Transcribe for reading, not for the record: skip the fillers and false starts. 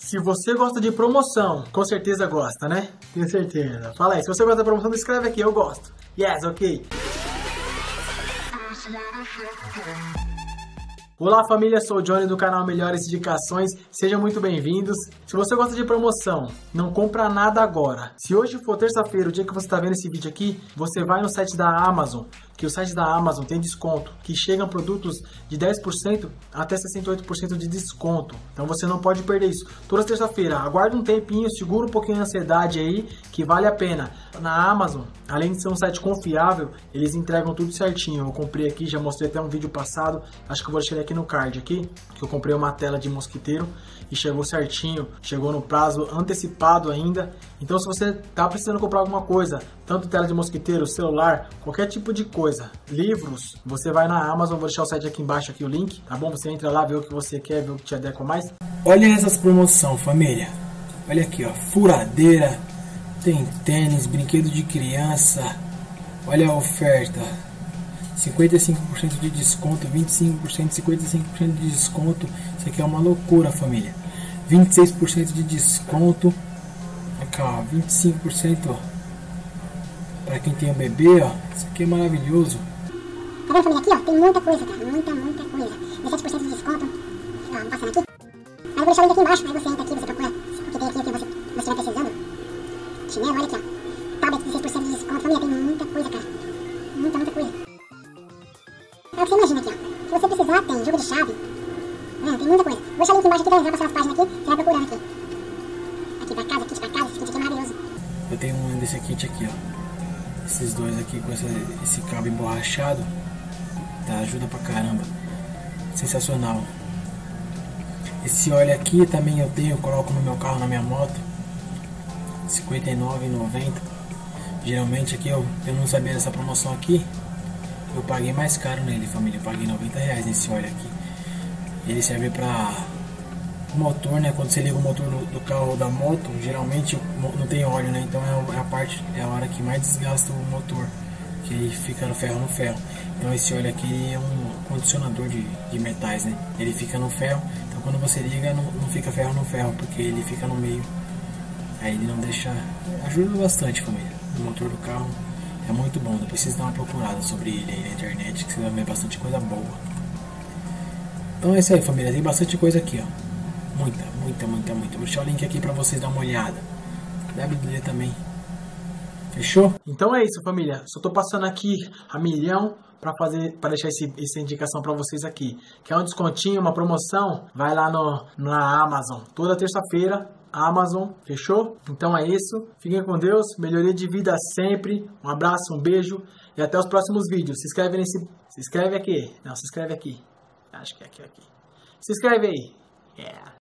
Se você gosta de promoção, com certeza gosta, né? Tenho certeza. Fala aí, se você gosta da promoção, escreve aqui, eu gosto. Yes, ok. Olá família, sou o Johnny do canal Melhores Indicações, sejam muito bem-vindos. Se você gosta de promoção, não compra nada agora. Se hoje for terça-feira, o dia que você está vendo esse vídeo aqui, você vai no site da Amazon, que o site da Amazon tem desconto, que chegam produtos de 10% até 68% de desconto. Então você não pode perder isso. Toda terça-feira, aguarde um tempinho, segura um pouquinho a ansiedade aí, que vale a pena. Na Amazon, além de ser um site confiável, eles entregam tudo certinho. Eu comprei aqui, já mostrei até um vídeo passado, acho que eu vou deixar aqui no card aqui, que eu comprei uma tela de mosquiteiro e chegou certinho, chegou no prazo antecipado ainda. Então se você tá precisando comprar alguma coisa, tanto tela de mosquiteiro, celular, qualquer tipo de coisa, livros, você vai na Amazon, vou deixar o site aqui embaixo, aqui o link, tá bom? Você entra lá, vê o que você quer, vê o que te adequa mais. Olha essas promoções, família. Olha aqui, ó, furadeira, tem tênis, brinquedo de criança. Olha a oferta. 55% de desconto, 25%, 55% de desconto. Isso aqui é uma loucura, família. 26% de desconto. Aqui, ó, 25% para quem tem um bebê, ó. Isso aqui é maravilhoso. Tá vendo, família? Aqui, ó, tem muita coisa, cara. Muita coisa. 17% de desconto. Ó, vou passando aqui. Aí eu vou deixar o link aqui embaixo. Aí você entra aqui, você procura o que tem aqui, o que você estiver precisando. Chinelo, olha aqui, ó. Tablet, 16% de desconto. Família, tem muita coisa, cara. Muita coisa. É o que você imagina aqui, ó. Se você precisar, tem jogo de chave. Tem muita coisa. Vou deixar o link embaixo aqui pra passar as páginas aqui. Você vai procurando aqui. Aqui pra casa, kit pra casa. Esse kit aqui é maravilhoso. Eu tenho um desse kit aqui, ó. Esses dois aqui com esse cabo emborrachado. Tá, ajuda pra caramba. Sensacional. Esse óleo aqui também eu tenho. Eu coloco no meu carro, na minha moto. R$ 59,90. Geralmente aqui eu não sabia dessa promoção aqui. Eu paguei mais caro nele, família. Eu paguei R$90 nesse óleo aqui. Ele serve para motor, né? Quando você liga o motor do carro ou da moto, geralmente não tem óleo, né? Então é a hora que mais desgasta o motor, que ele fica no ferro. Então esse óleo aqui é um condicionador de metais, né? Ele fica no ferro. Então quando você liga, não fica ferro no ferro, porque ele fica no meio. Aí ele não deixa. Ajuda bastante, família. O motor do carro é muito bom. Depois vocês dão uma procurada sobre ele aí na internet, que você vai ver bastante coisa boa. Então é isso aí, família. Tem bastante coisa aqui, ó. Muita. Vou deixar o link aqui pra vocês dar uma olhada. Deve ler também. Fechou? Então é isso, família. Só tô passando aqui a milhão pra deixar essa indicação pra vocês aqui. Quer um descontinho, uma promoção? Vai lá na Amazon. Toda terça-feira, Amazon. Fechou? Então é isso. Fiquem com Deus. Melhoria de vida sempre. Um abraço, um beijo. E até os próximos vídeos. Se inscreve aqui. Não, se inscreve aqui. Acho que é aqui. Se inscreve aí. Yeah.